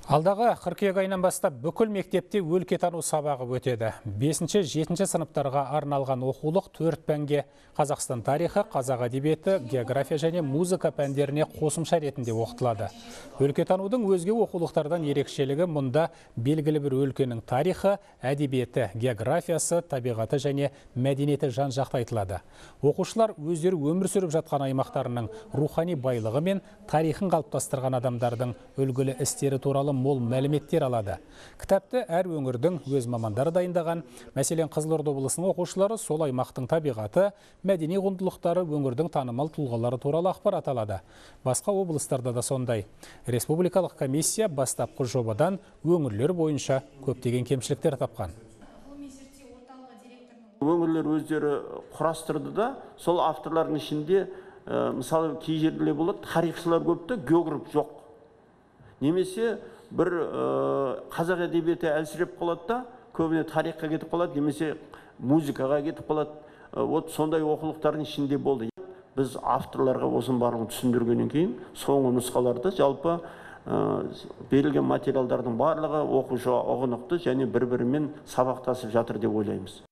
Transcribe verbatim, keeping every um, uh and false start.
Алдағы қыркүйек айынан бастап бүкіл мектепте өлкетану сабағы өтеді. бесінші жетінші сыныптарға арналған оқулық төрт пәнге Қазақстан тарихы, қазақ әдебиеті, география және музыка пәндеріне қосымша ретінде оқытылады. Өлкетанудың өзге оқулықтардан ерекшелігі мұнда белгілі бір өлкенің тарихы, әдебиеті, географиясы, табиғаты және мәдениеті жан-жақты айтылады. Оқушылар өздері өмір сүріп жатқан аймақтарының рухани байлығы мен тарихын қалыптастырған адамдардың үлгілі істері туралы мол мәліметтер алады. Кітапты әр өңірдің өз мамандары дайындаған. Мәселен, Қызылорда облысының оқушылары сол аймақтың табиғаты, мәдени құндылықтары, өңірдің танымал тұлғалары туралы ақпарат алады. Басқа облыстарда да сондай. Республикалық комиссия бастапқы жобадан өңірлер бойынша көптеген кемшіліктер тапқан. Өңірлер өздері құрастырды да, сол авторлардың ішінде мысалы кей жерлер болады, тарихшылар көпті, географ жоқ. Немесе бір қазақ әдебиеті әлсіреп қалады да, көбіне тарихқа кетіп қалады, немесе музыкаға кетіп қалады. Вот сондай оқулықтардың ішінде болды. Біз авторларға осының барлығын түсіндіргеннен кейін, соңғы нұсқаларда жалпы берілген материалдардың барлығы оқушы ұғынықты және бір-бірімен сабақтасып жатыр деп ойлаймыз.